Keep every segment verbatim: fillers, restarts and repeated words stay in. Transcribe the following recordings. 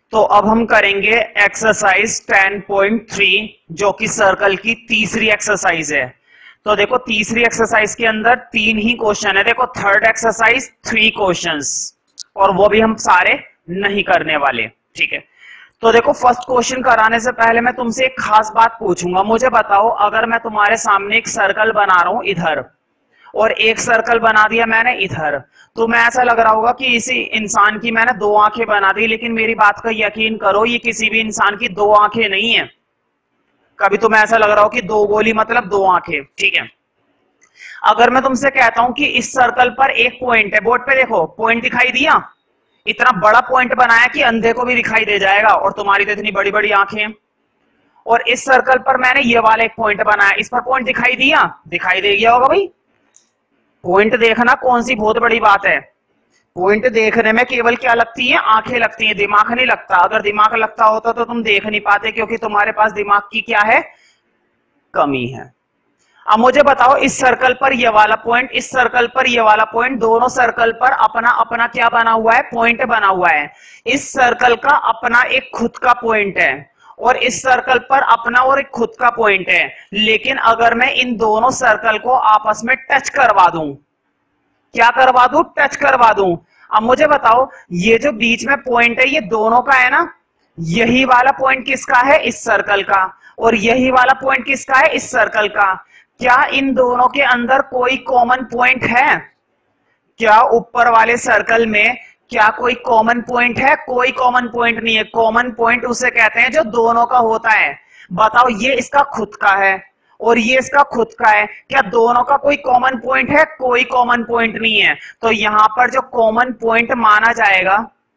तो अब हम करेंगे एक्सरसाइज टेन पॉइंट थ्री जो कि सर्कल की तीसरी एक्सरसाइज है। तो देखो तीसरी एक्सरसाइज के अंदर तीन ही क्वेश्चन है। देखो थर्ड एक्सरसाइज थ्री क्वेश्चंस और वो भी हम सारे नहीं करने वाले, ठीक है। तो देखो फर्स्ट क्वेश्चन कराने से पहले मैं तुमसे एक खास बात पूछूंगा। मुझे बताओ, अगर मैं तुम्हारे सामने एक सर्कल बना रहा हूं इधर और एक सर्कल बना दिया मैंने इधर, तो मैं ऐसा लग रहा होगा कि इसी इंसान की मैंने दो आंखें बना दी, लेकिन मेरी बात का यकीन करो ये किसी भी इंसान की दो आंखें नहीं है। कभी तुम्हें ऐसा लग रहा हो कि दो गोली मतलब दो आंखें, ठीक है। अगर मैं तुमसे कहता हूं कि इस सर्कल पर एक पॉइंट है, बोर्ड पे देखो पॉइंट दिखाई दिया, इतना बड़ा पॉइंट बनाया कि अंधे को भी दिखाई दे जाएगा, और तुम्हारी तो इतनी बड़ी बड़ी आंखें। और इस सर्कल पर मैंने ये वाला एक पॉइंट बनाया, इस पर पॉइंट दिखाई दिया, दिखाई दे गया होगा भाई। पॉइंट देखना कौन सी बहुत बड़ी बात है। पॉइंट देखने में केवल क्या लगती है, आंखें लगती हैं, दिमाग नहीं लगता। अगर दिमाग लगता होता तो तुम देख नहीं पाते, क्योंकि तुम्हारे पास दिमाग की क्या है, कमी है। अब मुझे बताओ, इस सर्कल पर ये वाला पॉइंट, इस सर्कल पर ये वाला पॉइंट, दोनों सर्कल पर अपना अपना क्या बना हुआ है, पॉइंट बना हुआ है। इस सर्कल का अपना एक खुद का पॉइंट है और इस सर्कल पर अपना और एक खुद का पॉइंट है। लेकिन अगर मैं इन दोनों सर्कल को आपस में टच करवा दूं, क्या करवा दूं, टच करवा दूं। अब मुझे बताओ, ये जो बीच में पॉइंट है ये दोनों का है ना, यही वाला पॉइंट किसका है, इस सर्कल का, और यही वाला पॉइंट किसका है, इस सर्कल का। क्या इन दोनों के अंदर कोई कॉमन पॉइंट है? क्या ऊपर वाले सर्कल में क्या कोई कॉमन पॉइंट है? कोई कॉमन पॉइंट नहीं है। कॉमन पॉइंट उसे कहते हैं जो दोनों का होता है। बताओ, ये इसका खुद का है और ये इसका खुद का है, क्या दोनों का कोई कॉमन पॉइंट है? कोई कॉमन पॉइंट नहीं है। तो यहां पर जो कॉमन पॉइंट माना जाएगा,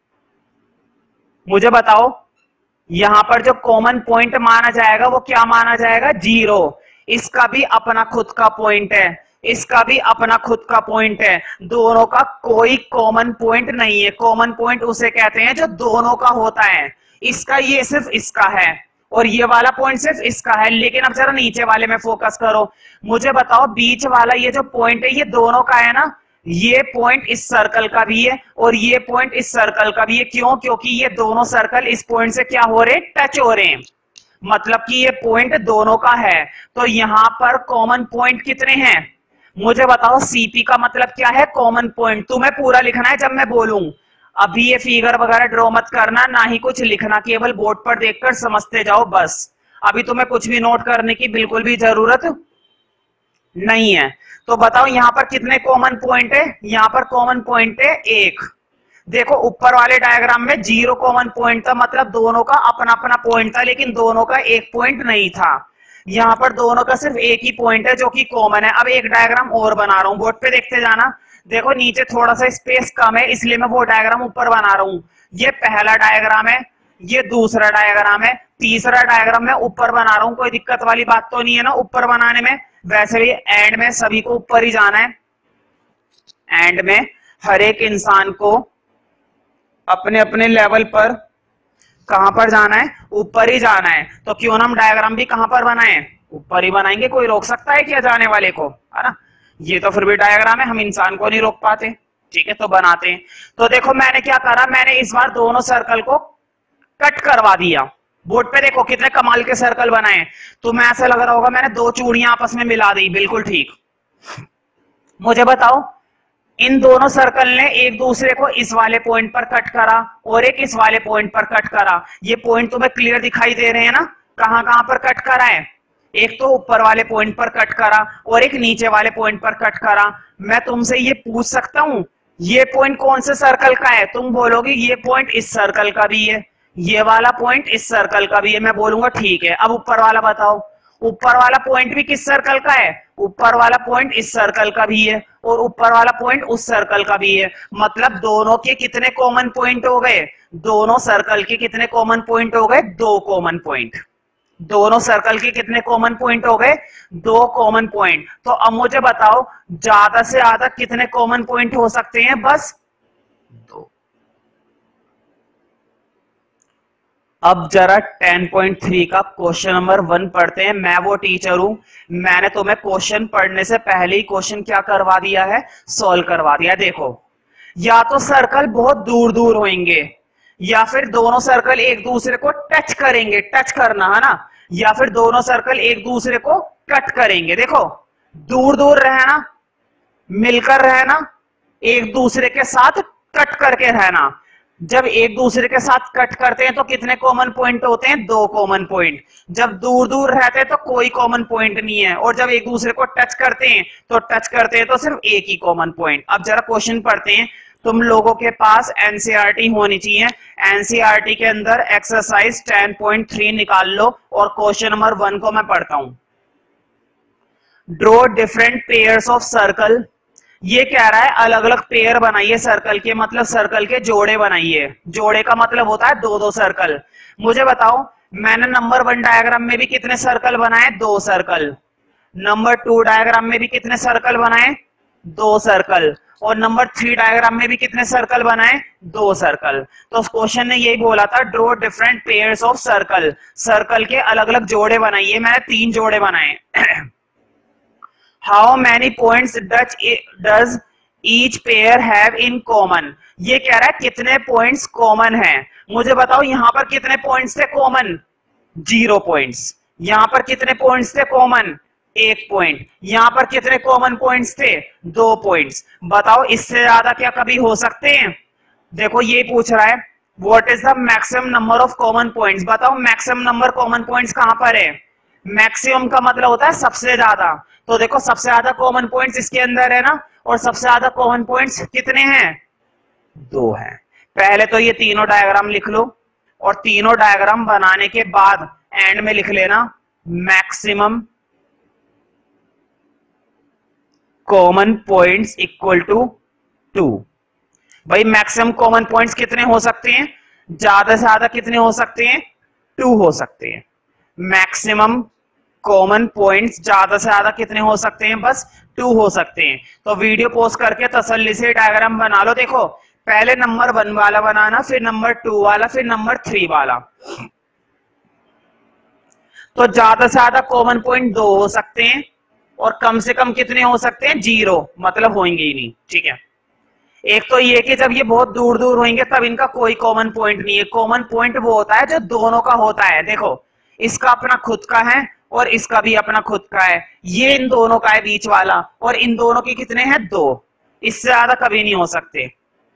मुझे बताओ, यहां पर जो कॉमन पॉइंट माना जाएगा वो क्या माना जाएगा, जीरो। इसका भी अपना खुद का पॉइंट है, इसका भी अपना खुद का पॉइंट है। दोनों का कोई कॉमन पॉइंट नहीं है। कॉमन पॉइंट उसे कहते हैं जो दोनों का होता है। इसका ये सिर्फ इसका है और ये वाला पॉइंट सिर्फ इसका है। लेकिन अब जरा नीचे वाले में फोकस करो। मुझे बताओ, बीच वाला ये जो पॉइंट है ये दोनों का है ना, ये पॉइंट इस सर्कल का भी है और ये पॉइंट इस सर्कल का भी है। क्यों? क्योंकि ये दोनों सर्कल इस पॉइंट से क्या हो रहे हैं, टच हो रहे हैं, मतलब कि ये पॉइंट दोनों का है। तो यहां पर कॉमन पॉइंट कितने हैं, मुझे बताओ। सीपी का मतलब क्या है, कॉमन पॉइंट। तुम्हें पूरा लिखना है जब मैं बोलूं। अभी ये फिगर वगैरह ड्रॉ मत करना, ना ही कुछ लिखना, केवल बोर्ड पर देखकर समझते जाओ बस। अभी तुम्हें कुछ भी नोट करने की बिल्कुल भी जरूरत नहीं है। तो बताओ यहां पर कितने कॉमन पॉइंट है, यहां पर कॉमन पॉइंट है एक। देखो ऊपर वाले डायग्राम में जीरो कॉमन पॉइंट था, मतलब दोनों का अपना अपना पॉइंट था, लेकिन दोनों का एक पॉइंट नहीं था। यहां पर दोनों का सिर्फ एक ही पॉइंट है जो कि कॉमन है। अब एक डायग्राम और बना रहा हूं, बोर्ड पे देखते जाना। देखो नीचे थोड़ा सा स्पेस कम है, इसलिए मैं वो डायग्राम ऊपर बना रहा हूं। ये पहला डायग्राम है, ये दूसरा डायग्राम है, तीसरा डायग्राम मैं ऊपर बना रहा हूं। कोई दिक्कत वाली बात तो नहीं है ना ऊपर बनाने में। वैसे भी एंड में सभी को ऊपर ही जाना है। एंड में हर एक इंसान को अपने अपने लेवल पर कहां पर जाना है, ऊपर ही जाना है। तो क्यों ना हम डायग्राम भी कहां पर बनाएं, ऊपर ही बनाएंगे। कोई रोक सकता है क्या जाने वाले को, है ना। ये तो फिर भी डायग्राम है, हम इंसान को नहीं रोक पाते, ठीक है। तो बनाते हैं। तो देखो मैंने क्या करा, मैंने इस बार दोनों सर्कल को कट करवा दिया। बोर्ड पे देखो कितने कमाल के सर्कल बनाए। तुम्हें ऐसा लग रहा होगा मैंने दो चूड़ियां आपस में मिला दी, बिल्कुल ठीक। मुझे बताओ, इन दोनों सर्कल ने एक दूसरे को इस वाले पॉइंट पर कट करा और एक इस वाले पॉइंट पर कट करा। ये पॉइंट तुम्हें क्लियर दिखाई दे रहे हैं ना, कहां कहां पर कट करा है। एक तो ऊपर वाले पॉइंट पर कट करा और एक नीचे वाले पॉइंट पर कट करा। मैं तुमसे ये पूछ सकता हूं, ये पॉइंट कौन से सर्कल का है? तुम बोलोगे ये पॉइंट इस सर्कल का भी है, ये वाला पॉइंट इस सर्कल का भी है। मैं बोलूंगा ठीक है। अब ऊपर वाला बताओ, ऊपर वाला पॉइंट भी किस सर्कल का है? ऊपर वाला पॉइंट इस सर्कल का भी है और ऊपर वाला पॉइंट उस सर्कल का भी है। मतलब दोनों के कितने कॉमन पॉइंट हो गए, दोनों सर्कल के कितने कॉमन पॉइंट हो गए, दो कॉमन पॉइंट। दोनों सर्कल के कितने कॉमन पॉइंट हो गए, दो कॉमन पॉइंट। तो अब मुझे बताओ ज्यादा से ज्यादा कितने कॉमन पॉइंट हो सकते हैं, बस दो। अब जरा टेन पॉइंट थ्री का क्वेश्चन नंबर वन पढ़ते हैं। मैं वो टीचर हूं, मैंने तुम्हें क्वेश्चन पढ़ने से पहले ही क्वेश्चन क्या करवा दिया है, सॉल्व करवा दिया। देखो, या तो सर्कल बहुत दूर दूर होंगे, या फिर दोनों सर्कल एक दूसरे को टच करेंगे, टच करना है ना, या फिर दोनों सर्कल एक दूसरे को कट करेंगे। देखो दूर दूर रहना, मिलकर रहना, एक दूसरे के साथ कट करके रहना। जब एक दूसरे के साथ कट करते हैं तो कितने कॉमन पॉइंट होते हैं? दो कॉमन पॉइंट। जब दूर दूर रहते हैं तो कोई कॉमन पॉइंट नहीं है, और जब एक दूसरे को टच करते हैं तो टच करते हैं तो सिर्फ एक ही कॉमन पॉइंट। अब जरा क्वेश्चन पढ़ते हैं। तुम लोगों के पास एनसीईआरटी होनी चाहिए। एनसीईआरटी के अंदर एक्सरसाइज टेन पॉइंट थ्री निकाल लो, और क्वेश्चन नंबर वन को मैं पढ़ता हूं। Draw different pairs of circle. ये कह रहा है अलग अलग पेयर बनाइए सर्कल के, मतलब सर्कल के जोड़े बनाइए। जोड़े का मतलब होता है दो दो सर्कल। मुझे बताओ, मैंने नंबर वन डायग्राम में भी कितने सर्कल बनाए? दो सर्कल। नंबर टू डायग्राम में भी कितने सर्कल बनाए? दो सर्कल। और नंबर थ्री डायग्राम में भी कितने सर्कल बनाए? दो सर्कल। तो उस क्वेश्चन ने यही बोला था, draw different pairs of circle. Circle के अलग अलग जोड़े बनाइए। मैंने तीन जोड़े बनाए। How many points does does each pair have in common? ये कह रहा है कितने पॉइंट्स कॉमन हैं। मुझे बताओ यहां पर कितने पॉइंट्स थे कॉमन? Zero points. यहां पर कितने पॉइंट्स थे कॉमन? एक पॉइंट। यहां पर कितने कॉमन पॉइंट्स थे? दो पॉइंट्स। बताओ इससे ज्यादा क्या कभी हो सकते हैं? देखो ये पूछ रहा है what is the maximum number of common points. बताओ मैक्सिमम नंबर कॉमन पॉइंट्स कहां पर है? मैक्सिमम का मतलब होता है सबसे ज्यादा। तो देखो सबसे ज्यादा कॉमन पॉइंट्स इसके अंदर है ना, और सबसे ज्यादा कॉमन पॉइंट्स कितने हैं? दो हैं। पहले तो ये तीनों डायग्राम लिख लो, और तीनों डायग्राम बनाने के बाद एंड में लिख लेना maximum common points equal to two. भाई मैक्सिमम कॉमन पॉइंट्स कितने हो सकते हैं? ज्यादा से ज्यादा कितने हो सकते हैं? टू हो सकते हैं। मैक्सिमम कॉमन पॉइंट्स ज्यादा से ज्यादा कितने हो सकते हैं? बस टू हो सकते हैं। तो वीडियो पॉज करके तसल्ली से डायग्राम बना लो। देखो पहले नंबर वन वाला बनाना, फिर नंबर टू वाला, फिर नंबर थ्री वाला। तो ज्यादा से ज्यादा कॉमन पॉइंट दो हो सकते हैं, और कम से कम कितने हो सकते हैं? जीरो, मतलब होंगे ही नहीं। ठीक है, एक तो ये कि जब ये बहुत दूर दूर होंगे तब इनका कोई कॉमन पॉइंट नहीं है। कॉमन पॉइंट वो होता है जो दोनों का होता है। देखो इसका अपना खुद का है और इसका भी अपना खुद का है, ये इन दोनों का है बीच वाला, और इन दोनों के कितने हैं? दो। इससे ज्यादा कभी नहीं हो सकते।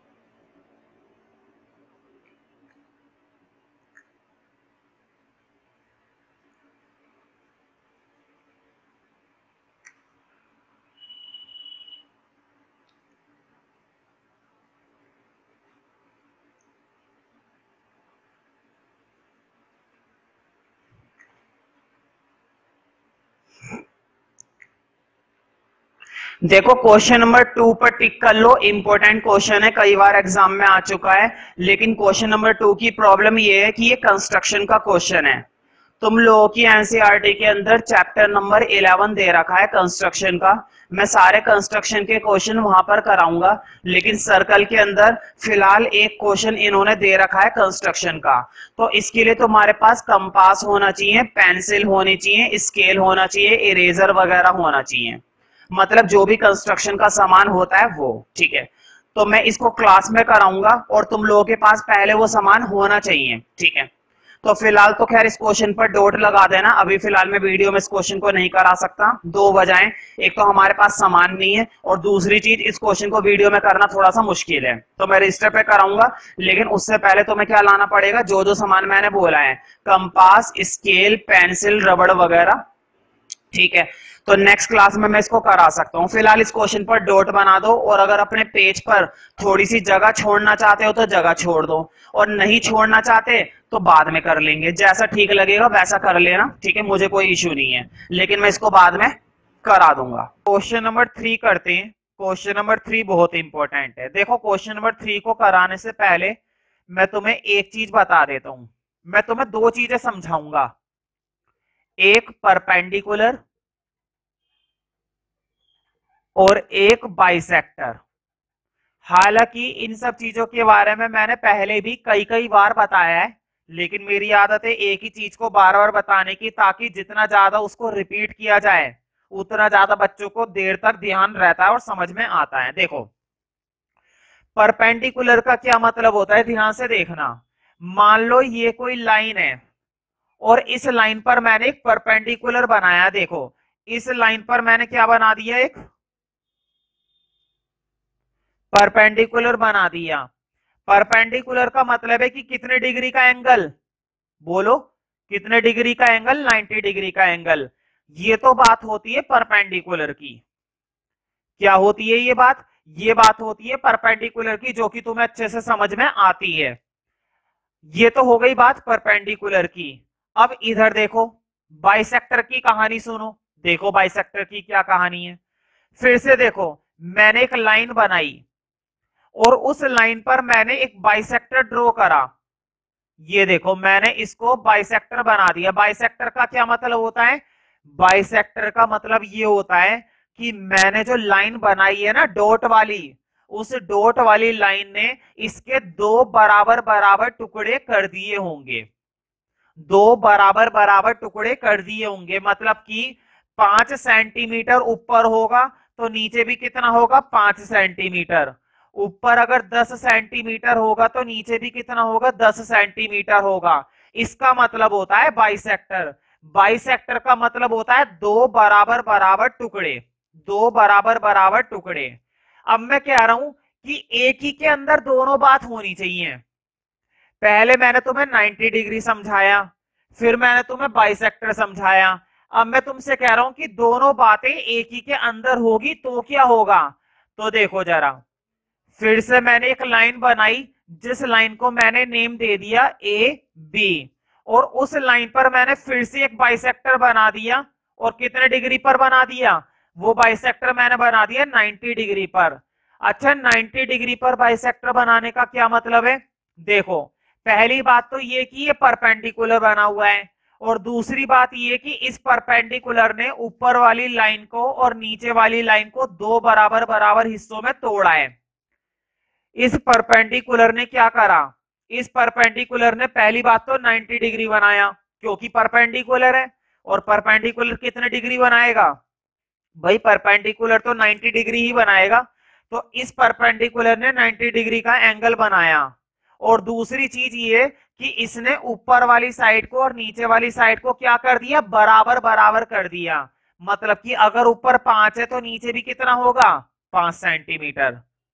देखो क्वेश्चन नंबर टू पर टिक कर लो, इंपॉर्टेंट क्वेश्चन है, कई बार एग्जाम में आ चुका है। लेकिन क्वेश्चन नंबर टू की प्रॉब्लम ये है कि ये कंस्ट्रक्शन का क्वेश्चन है। तुम लोगों की एनसीईआरटी के अंदर चैप्टर नंबर इलेवन दे रखा है कंस्ट्रक्शन का। मैं सारे कंस्ट्रक्शन के क्वेश्चन वहां पर कराऊंगा, लेकिन सर्कल के अंदर फिलहाल एक क्वेश्चन इन्होंने दे रखा है कंस्ट्रक्शन का। तो इसके लिए तुम्हारे पास कंपास होना चाहिए, पेंसिल होनी चाहिए, स्केल होना चाहिए, इरेजर वगैरह होना चाहिए, मतलब जो भी कंस्ट्रक्शन का सामान होता है वो। ठीक है, तो मैं इसको क्लास में कराऊंगा और तुम लोगों के पास पहले वो सामान होना चाहिए। ठीक है, तो फिलहाल तो खैर इस क्वेश्चन पर डॉट लगा देना। अभी फिलहाल मैं वीडियो में इस क्वेश्चन को नहीं करा सकता, दो वजहें। एक तो हमारे पास सामान नहीं है, और दूसरी चीज इस क्वेश्चन को वीडियो में करना थोड़ा सा मुश्किल है। तो मैं रजिस्टर पे कराऊंगा, लेकिन उससे पहले तो मैं क्या लाना पड़ेगा? जो जो सामान मैंने बोला है, कंपास, स्केल, पेंसिल, रबड़ वगैरह। ठीक है, तो नेक्स्ट क्लास में मैं इसको करा सकता हूं। फिलहाल इस क्वेश्चन पर डॉट बना दो, और अगर अपने पेज पर थोड़ी सी जगह छोड़ना चाहते हो तो जगह छोड़ दो, और नहीं छोड़ना चाहते तो बाद में कर लेंगे। जैसा ठीक लगेगा वैसा कर लेना। ठीक है, मुझे कोई इश्यू नहीं है, लेकिन मैं इसको बाद में करा दूंगा। क्वेश्चन नंबर थ्री करते हैं। क्वेश्चन नंबर थ्री बहुत इंपॉर्टेंट है। देखो क्वेश्चन नंबर थ्री को कराने से पहले मैं तुम्हें एक चीज बता देता हूं। मैं तुम्हें दो चीजें समझाऊंगा, एक परपेंडिकुलर और एक बाइसेक्टर। हालांकि इन सब चीजों के बारे में मैंने पहले भी कई कई बार बताया है, लेकिन मेरी आदत है एक ही चीज को बार बार बताने की, ताकि जितना ज्यादा उसको रिपीट किया जाए उतना ज्यादा बच्चों को देर तक ध्यान रहता है और समझ में आता है। देखो परपेंडिकुलर का क्या मतलब होता है, ध्यान से देखना। मान लो ये कोई लाइन है और इस लाइन पर मैंने एक परपेंडिकुलर बनाया। देखो इस लाइन पर मैंने क्या बना दिया, एक परपेंडिकुलर बना दिया। परपेंडिकुलर का मतलब है कि कितने डिग्री का एंगल, बोलो कितने डिग्री का एंगल, नब्बे डिग्री का एंगल। ये तो बात होती है परपेंडिकुलर की। क्या होती है ये बात, ये बात होती है परपेंडिकुलर की, जो कि तुम्हें अच्छे से समझ में आती है। ये तो हो गई बात परपेंडिकुलर की। अब इधर देखो बाइसेक्टर की कहानी सुनो। देखो बाइसेक्टर की क्या कहानी है। फिर से देखो, मैंने एक लाइन बनाई और उस लाइन पर मैंने एक बाइसेक्टर ड्रॉ करा। ये देखो मैंने इसको बाइसेक्टर बना दिया। बाइसेक्टर का क्या मतलब होता है, बाइसेक्टर का मतलब ये होता है कि मैंने जो लाइन बनाई है ना डॉट वाली, उस डॉट वाली लाइन ने इसके दो बराबर बराबर टुकड़े कर दिए होंगे। दो बराबर बराबर टुकड़े कर दिए होंगे मतलब कि पांच सेंटीमीटर ऊपर होगा तो नीचे भी कितना होगा, पांच सेंटीमीटर। ऊपर अगर दस सेंटीमीटर होगा तो नीचे भी कितना होगा, दस सेंटीमीटर होगा। इसका मतलब होता है बाइसेक्टर। बाइसेक्टर का मतलब होता है दो बराबर बराबर टुकड़े, दो बराबर बराबर टुकड़े। अब मैं कह रहा हूं कि एक ही के अंदर दोनों बात होनी चाहिए। पहले मैंने तुम्हें नब्बे डिग्री समझाया, फिर मैंने तुम्हें बाइसेक्टर समझाया। अब मैं तुमसे कह रहा हूं कि दोनों बातें एक ही के अंदर होगी तो क्या होगा। तो देखो जरा, फिर से मैंने एक लाइन बनाई जिस लाइन को मैंने नेम दे दिया ए बी, और उस लाइन पर मैंने फिर से एक बाइसेक्टर बना दिया। और कितने डिग्री पर बना दिया, वो बाइसेक्टर मैंने बना दिया नब्बे डिग्री पर। अच्छा नब्बे डिग्री पर बाइसेक्टर बनाने का क्या मतलब है, देखो पहली बात तो ये कि ये परपेंडिकुलर बना हुआ है, और दूसरी बात ये कि इस परपेंडिकुलर ने ऊपर वाली लाइन को और नीचे वाली लाइन को दो बराबर बराबर हिस्सों में तोड़ा है। इस परपेंडिकुलर ने क्या करा, इस परपेंडिकुलर ने पहली बात तो नब्बे डिग्री बनाया क्योंकि परपेंडिकुलर है, और परपेंडिकुलर कितने डिग्री बनाएगा, भाई परपेंडिकुलर तो नब्बे डिग्री ही बनाएगा। तो इस परपेंडिकुलर ने नब्बे डिग्री का एंगल बनाया। और दूसरी चीज ये कि इसने ऊपर वाली साइड को और नीचे वाली साइड को क्या कर दिया, बराबर बराबर कर दिया। मतलब कि अगर ऊपर पांच है तो नीचे भी कितना होगा, पांच सेंटीमीटर।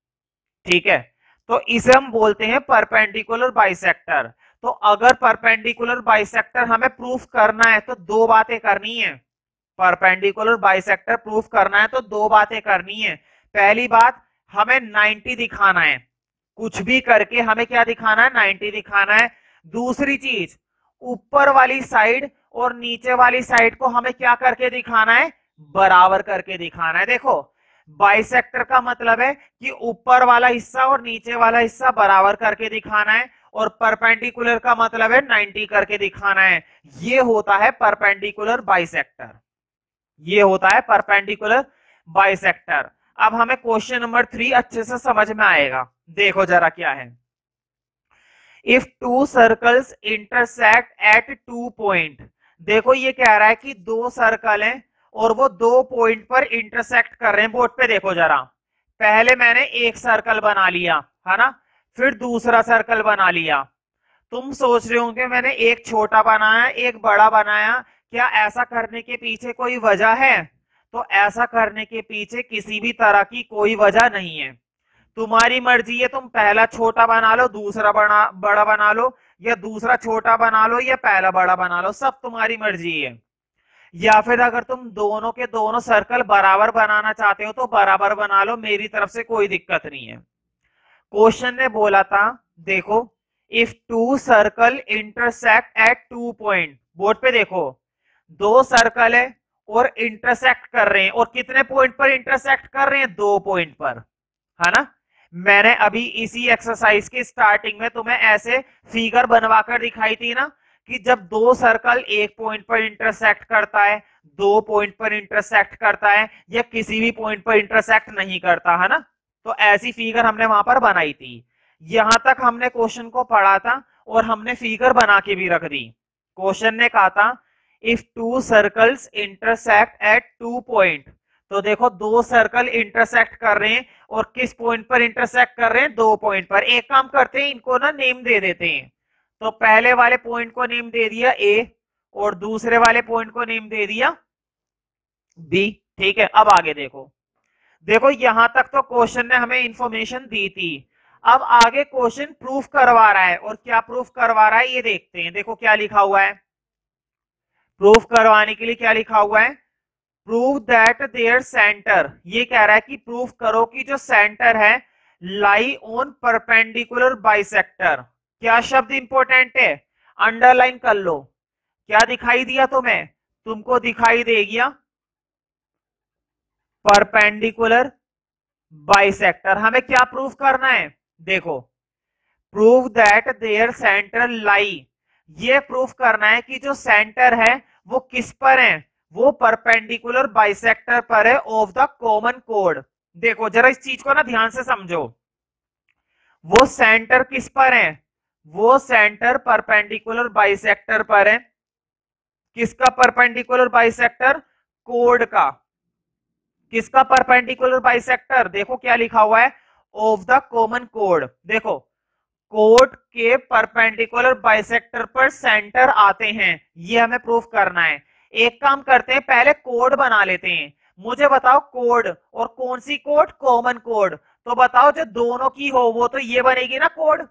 ठीक है, तो इसे हम बोलते हैं परपेंडिकुलर बाइसेक्टर। तो अगर परपेंडिकुलर बाइसेक्टर हमें प्रूफ करना है तो दो बातें करनी है। परपेंडिकुलर बाइसेक्टर प्रूफ करना है तो दो बातें करनी है। पहली बात, हमें नब्बे दिखाना है, कुछ भी करके हमें क्या दिखाना है, नब्बे दिखाना है। दूसरी चीज, ऊपर वाली साइड और नीचे वाली साइड को हमें क्या करके दिखाना है, बराबर करके दिखाना है। देखो बाइसेक्टर का मतलब है कि ऊपर वाला हिस्सा और नीचे वाला हिस्सा बराबर करके दिखाना है, और परपेंडिकुलर का मतलब है नब्बे करके दिखाना है। ये होता है परपेंडिकुलर बाइसेक्टर, ये होता है परपेंडिकुलर बाइसेक्टर। अब हमें क्वेश्चन नंबर थ्री अच्छे से समझ में आएगा। देखो जरा क्या है, if two circles intersect at two point. देखो ये कह रहा है कि दो सर्कल हैं और वो दो पॉइंट पर इंटरसेक्ट कर रहे हैं। बोर्ड पे देखो जरा, पहले मैंने एक सर्कल बना लिया है ना, फिर दूसरा सर्कल बना लिया। तुम सोच रहे होंगे मैंने एक छोटा बनाया एक बड़ा बनाया, क्या ऐसा करने के पीछे कोई वजह है, तो ऐसा करने के पीछे किसी भी तरह की कोई वजह नहीं है। तुम्हारी मर्जी है, तुम पहला छोटा बना लो दूसरा बड़ा बड़ा बना लो, या दूसरा छोटा बना लो या पहला बड़ा बना लो, सब तुम्हारी मर्जी है। या फिर अगर तुम दोनों के दोनों सर्कल बराबर बनाना चाहते हो तो बराबर बना लो, मेरी तरफ से कोई दिक्कत नहीं है। क्वेश्चन ने बोला था, देखो if two circle intersect at two point, board पे देखो दो सर्कल है और इंटरसेक्ट कर रहे हैं, और कितने पॉइंट पर इंटरसेक्ट कर रहे हैं, दो पॉइंट पर, है ना। मैंने अभी इसी एक्सरसाइज के स्टार्टिंग में तुम्हें ऐसे फिगर बनवाकर दिखाई थी ना, कि जब दो सर्कल एक पॉइंट पर इंटरसेक्ट करता है, दो पॉइंट पर इंटरसेक्ट करता है, या किसी भी पॉइंट पर इंटरसेक्ट नहीं करता, है ना। तो ऐसी फिगर हमने वहां पर बनाई थी। यहां तक हमने क्वेश्चन को पढ़ा था और हमने फिगर बना के भी रख दी। क्वेश्चन ने कहा था if two circles intersect at two point, तो देखो दो सर्कल इंटरसेक्ट कर रहे हैं और किस पॉइंट पर इंटरसेक्ट कर रहे हैं, दो पॉइंट पर। एक काम करते हैं, इनको ना नेम दे देते हैं। तो पहले वाले पॉइंट को नेम दे दिया ए और दूसरे वाले पॉइंट को नेम दे दिया बी। ठीक है, अब आगे देखो। देखो यहां तक तो क्वेश्चन ने हमें इंफॉर्मेशन दी थी। अब आगे क्वेश्चन प्रूफ करवा रहा है, और क्या प्रूफ करवा रहा है ये देखते हैं। देखो क्या लिखा हुआ है, प्रूफ करवाने के लिए क्या लिखा हुआ है, प्रूव दैट देयर सेंटर, ये कह रहा है कि प्रूफ करो कि जो सेंटर है लाई ऑन परपेंडिकुलर बाइसेक्टर। क्या शब्द इंपॉर्टेंट है, अंडरलाइन कर लो। क्या दिखाई दिया तुम्हें, तुमको दिखाई दे गया परपेंडिकुलर बाइसेक्टर। हमें क्या प्रूफ करना है, देखो prove that their centre lie, ये प्रूफ करना है कि जो सेंटर है वो किस पर है, वो परपेंडिकुलर बाइसेक्टर पर है ऑफ द कॉमन कोड। देखो जरा इस चीज को ना ध्यान से समझो, वो सेंटर किस पर है, वो सेंटर परपेंडिकुलर बाइसेक्टर पर है। किसका परपेंडिकुलर बाइसेक्टर, कोड का। किसका परपेंडिकुलर बाइसेक्टर, देखो क्या लिखा हुआ है, ऑफ द कॉमन कोड। देखो कोड के परपेंडिकुलर बाइसेक्टर पर सेंटर आते हैं, ये हमें प्रूफ करना है। एक काम करते हैं, पहले कोड बना लेते हैं। मुझे बताओ कोड, और कौन सी कोड, कॉमन कोड। तो बताओ जो दोनों की हो वो तो ये बनेगी ना कोड।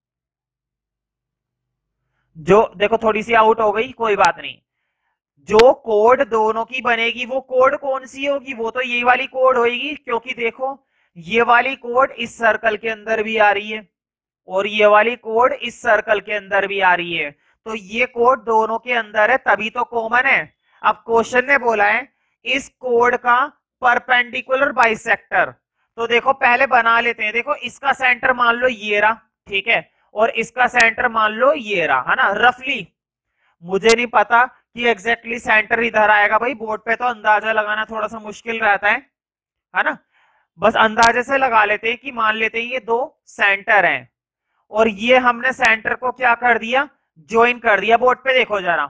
जो देखो थोड़ी सी आउट हो गई, कोई बात नहीं। जो कोड दोनों की बनेगी वो कोड कौन सी होगी, वो तो ये वाली कोड होगी, क्योंकि देखो ये वाली कोड इस सर्कल के अंदर भी आ रही है और ये वाली कोड इस सर्कल के अंदर भी आ रही है, तो ये कोड दोनों के अंदर है, तभी तो कॉमन है। अब क्वेश्चन ने बोला है इस कोड का परपेंडिकुलर बाइसेक्टर, तो देखो पहले बना लेते हैं। देखो इसका सेंटर मान लो ये रहा, ठीक है, और इसका सेंटर मान लो ये रहा, है ना, रफली। मुझे नहीं पता कि एग्जैक्टली सेंटर इधर आएगा, भाई बोर्ड पे तो अंदाजा लगाना थोड़ा सा मुश्किल रहता है है ना। बस अंदाजे से लगा लेते हैं कि मान लेते हैं ये दो सेंटर हैं, और ये हमने सेंटर को क्या कर दिया, ज्वाइन कर दिया। बोर्ड पे देखो जरा,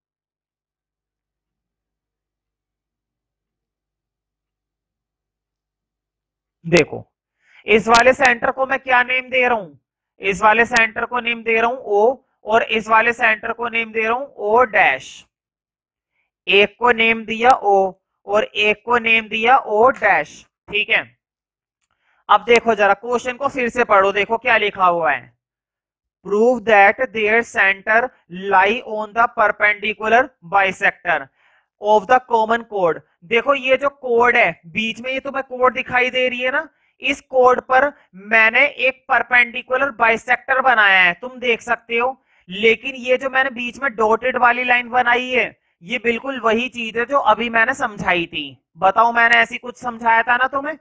देखो इस वाले सेंटर को मैं क्या नेम दे रहा हूं, इस वाले सेंटर को नेम दे रहा हूं ओ, और इस वाले सेंटर को नेम दे रहा हूं ओ डैश। एक को नेम दिया ओ और एक को नेम दिया ओ डैश, ठीक है। अब देखो जरा क्वेश्चन को फिर से पढ़ो, देखो क्या लिखा हुआ है, prove that their centre lie on the perpendicular bisector of the common कोड। देखो ये जो कोड है बीच में, ये तुम्हें कोड दिखाई दे रही है ना, इस कोड पर मैंने एक परपेंडिकुलर बाइसेक्टर बनाया है, तुम देख सकते हो। लेकिन ये जो मैंने बीच में डॉटेड वाली लाइन बनाई है, ये बिल्कुल वही चीज है जो अभी मैंने समझाई थी। बताओ मैंने ऐसी कुछ समझाया था ना तुम्हें,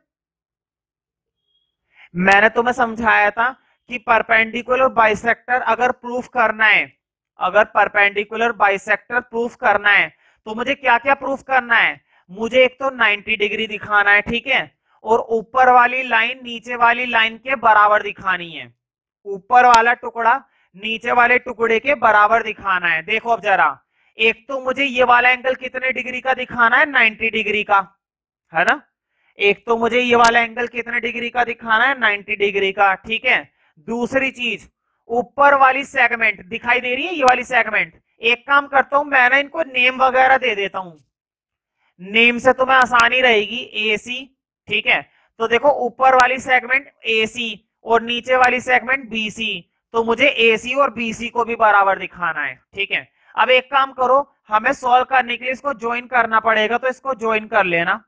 मैंने तुम्हें समझाया था कि परपेंडिकुलर बाइसेक्टर अगर प्रूफ करना है, अगर परपेंडिकुलर बाइसेक्टर प्रूफ करना है तो मुझे क्या क्या प्रूफ करना है, मुझे एक तो नब्बे डिग्री दिखाना है, ठीक है, और ऊपर वाली लाइन नीचे वाली लाइन के बराबर दिखानी है। ऊपर वाला टुकड़ा नीचे वाले टुकड़े के बराबर दिखाना है। देखो अब जरा, एक तो मुझे ये वाला एंगल कितने डिग्री का दिखाना है, नब्बे डिग्री का, है ना। एक तो मुझे ये वाला एंगल कितने डिग्री का दिखाना है, नब्बे डिग्री का, ठीक है। दूसरी चीज, ऊपर वाली सेगमेंट दिखाई दे रही है, ये वाली सेगमेंट, एक काम करता हूं मैं ना इनको नेम वगैरह दे देता हूं, नेम से तुम्हें आसानी रहेगी। ए सी, ठीक है, तो देखो ऊपर वाली सेगमेंट ए सी और नीचे वाली सेगमेंट बी सी, तो मुझे ए सी और बी सी को भी बराबर दिखाना है, ठीक है। अब एक काम करो, हमें सॉल्व करने के लिए इसको ज्वाइन करना पड़ेगा, तो इसको ज्वाइन कर लेना,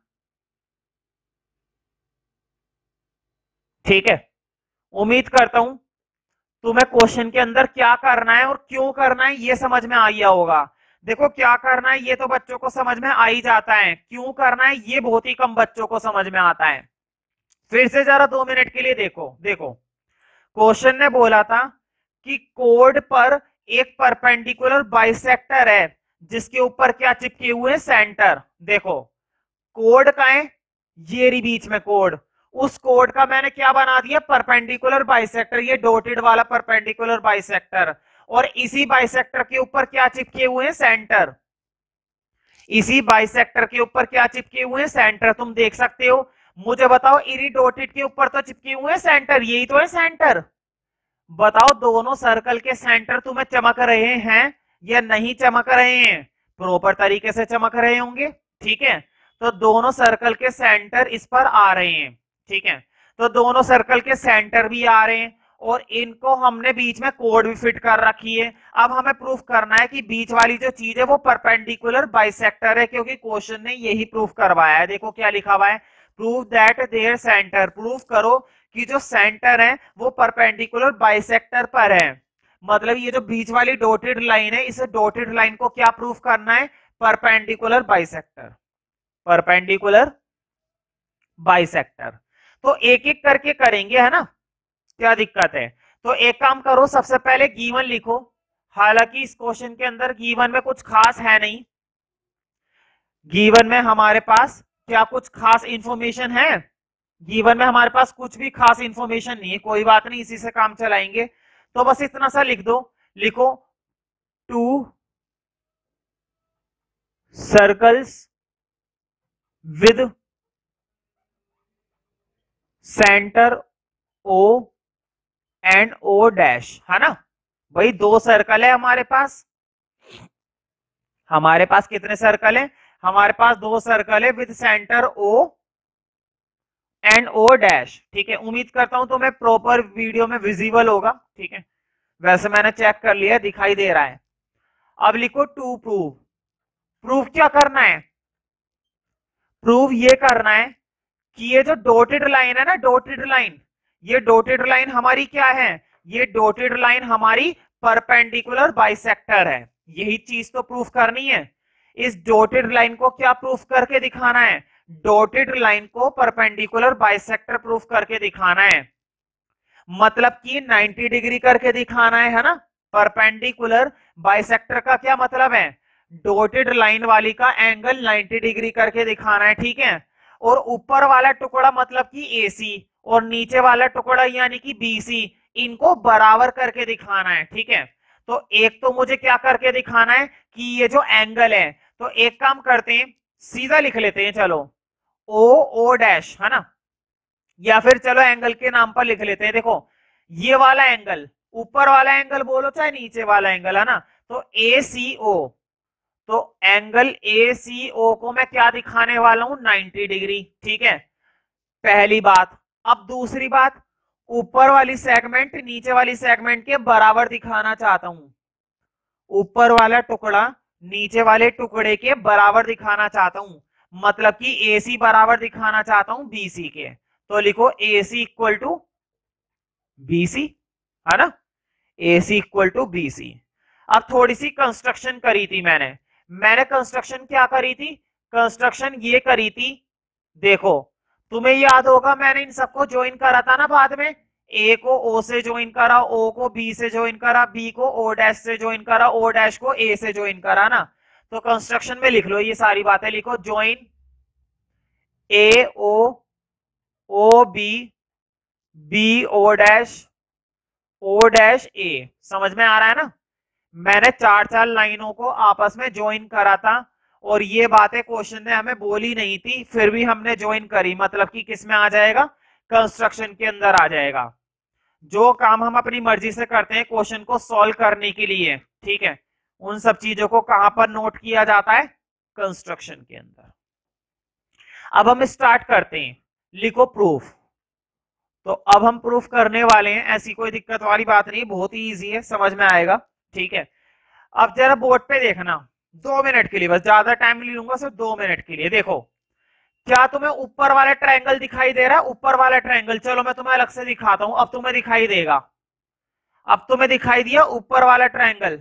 ठीक है। उम्मीद करता हूं तुम्हें क्वेश्चन के अंदर क्या करना है और क्यों करना है ये समझ में आ गया होगा। देखो क्या करना है ये तो बच्चों को समझ में आ ही जाता है, क्यों करना है ये बहुत ही कम बच्चों को समझ में आता है। फिर से जरा दो मिनट के लिए देखो, देखो क्वेश्चन ने बोला था कि कोड पर एक परपेंडिकुलर बाइसेक्टर है जिसके ऊपर क्या चिपके हुए सेंटर। देखो कोड का है ये रही बीच में कोड, उस कोड का मैंने क्या बना दिया, परपेंडिकुलर बाइसेक्टर, ये डॉटेड वाला परपेंडिकुलर बाइसेक्टर, और इसी बाइसेक्टर के ऊपर क्या चिपके हुए हैं, सेंटर। इसी बाइसेक्टर के ऊपर क्या चिपके हुए हैं, सेंटर। तुम देख सकते हो, मुझे बताओ इरी डॉटेड के ऊपर तो चिपके हुए हैं सेंटर, यही तो है सेंटर। बताओ दोनों सर्कल के सेंटर तुम्हें चमक रहे हैं या नहीं चमक रहे हैं? प्रॉपर तरीके से चमक रहे होंगे, ठीक है। तो दोनों सर्कल के सेंटर इस पर आ रहे हैं, ठीक है। तो दोनों सर्कल के सेंटर भी आ रहे हैं और इनको हमने बीच में कोड भी फिट कर रखी है। अब हमें प्रूफ करना है कि बीच वाली जो चीज है वो परपेंडिकुलर बाइसेक्टर है, क्योंकि क्वेश्चन ने यही प्रूफ करवाया है। देखो क्या लिखा हुआ है, prove that their centre, proof करो कि जो सेंटर है वो परपेंडिकुलर बाइसेक्टर पर है। मतलब ये जो बीच वाली डॉटेड लाइन है, इस डॉटेड लाइन को क्या प्रूफ करना है? Perpendicular bisector, perpendicular bisector. तो एक एक करके करेंगे, है ना, क्या दिक्कत है? तो एक काम करो, सबसे पहले गिवन लिखो। हालांकि इस क्वेश्चन के अंदर गिवन में कुछ खास है नहीं, गिवन में हमारे पास क्या कुछ खास इंफॉर्मेशन है? गिवन में हमारे पास कुछ भी खास इंफॉर्मेशन नहीं है, कोई बात नहीं, इसी से काम चलाएंगे। तो बस इतना सा लिख दो, लिखो two circles with centre O and O dash, है ना भाई। दो सर्कल है हमारे पास, हमारे पास कितने सर्कल है? हमारे पास दो सर्कल है with centre O and O dash, ठीक है। उम्मीद करता हूं तुम्हें प्रॉपर वीडियो में विजिबल होगा, ठीक है। वैसे मैंने चेक कर लिया, दिखाई दे रहा है। अब लिखो टू प्रूव, प्रूफ क्या करना है? प्रूफ ये करना है कि ये जो डॉटेड लाइन है ना, डॉटेड लाइन, ये डॉटेड लाइन हमारी क्या है? ये डॉटेड लाइन हमारी परपेंडिकुलर बाइसेक्टर है। यही चीज तो प्रूफ करनी है। इस डॉटेड लाइन को क्या प्रूफ करके दिखाना है? डॉटेड लाइन को परपेंडिकुलर बाइसेक्टर प्रूफ करके दिखाना है। मतलब कि नब्बे डिग्री करके दिखाना है, है ना। परपेंडिकुलर बाइसेक्टर का क्या मतलब है? डॉटेड लाइन वाली का एंगल नब्बे डिग्री करके दिखाना है, ठीक है। और ऊपर वाला टुकड़ा मतलब कि एसी और नीचे वाला टुकड़ा यानी कि बीसी, इनको बराबर करके दिखाना है, ठीक है। तो एक तो मुझे क्या करके दिखाना है कि ये जो एंगल है, तो एक काम करते हैं, सीधा लिख लेते हैं, चलो ओ ओ डैश, है ना, या फिर चलो एंगल के नाम पर लिख लेते हैं। देखो ये वाला एंगल, ऊपर वाला एंगल बोलो चाहे नीचे वाला एंगल, है ना, तो ए सी ओ, तो एंगल ए सी ओ को मैं क्या दिखाने वाला हूं? नब्बे डिग्री, ठीक है, पहली बात। अब दूसरी बात, ऊपर वाली सेगमेंट नीचे वाली सेगमेंट के बराबर दिखाना चाहता हूं। ऊपर वाला टुकड़ा नीचे वाले टुकड़े के बराबर दिखाना चाहता हूं, मतलब कि एसी बराबर दिखाना चाहता हूं बीसी के। तो लिखो एसी इक्वल टू बीसी, है ना, एसी इक्वल टू बीसी। अब थोड़ी सी कंस्ट्रक्शन करी थी मैंने मैंने कंस्ट्रक्शन क्या करी थी? कंस्ट्रक्शन ये करी थी, देखो तुम्हें याद होगा मैंने इन सबको ज्वाइन करा था ना बाद में। ए को ओ से ज्वाइन करा, ओ को बी से ज्वाइन करा, बी को ओ डैश से ज्वाइन करा, ओ डैश को ए से ज्वाइन करा ना। तो कंस्ट्रक्शन में लिख लो ये सारी बातें, लिखो join A O, O B, B O dash, O dash A. समझ में आ रहा है ना? मैंने चार चार लाइनों को आपस में ज्वाइन करा था और ये बातें क्वेश्चन ने हमें बोली नहीं थी, फिर भी हमने ज्वाइन करी, मतलब कि किस में आ जाएगा? कंस्ट्रक्शन के अंदर आ जाएगा। जो काम हम अपनी मर्जी से करते हैं क्वेश्चन को सॉल्व करने के लिए, ठीक है, उन सब चीजों को कहां पर नोट किया जाता है? कंस्ट्रक्शन के अंदर। अब हम स्टार्ट करते हैं, लिखो प्रूफ। तो अब हम प्रूफ करने वाले हैं, ऐसी कोई दिक्कत वाली बात नहीं, बहुत ही इजी है, समझ में आएगा, ठीक है। अब जरा बोर्ड पे देखना, दो मिनट के लिए, बस ज्यादा टाइम नहीं लूंगा, सिर्फ दो मिनट के लिए। देखो क्या तुम्हें ऊपर वाला ट्रायंगल दिखाई दे रहा है? ऊपर वाला ट्रायंगल, चलो मैं तुम्हें अलग से दिखाता हूं, अब तुम्हें दिखाई देगा। अब तुम्हें दिखाई दिया ऊपर वाला ट्रायंगल,